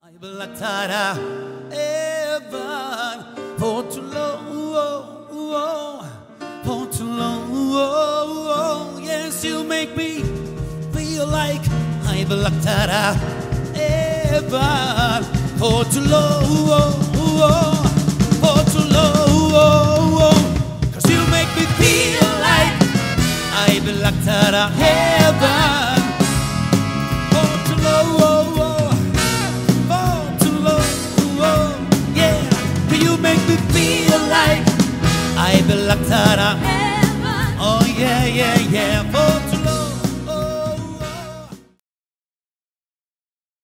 Bellatara Evan for too long, for too long. Yes, you make me feel like I Bellatara Evan for too long, for too long. 'Cause you make me feel like I Bellatara Evan. I belong to heaven. Oh yeah, yeah, yeah.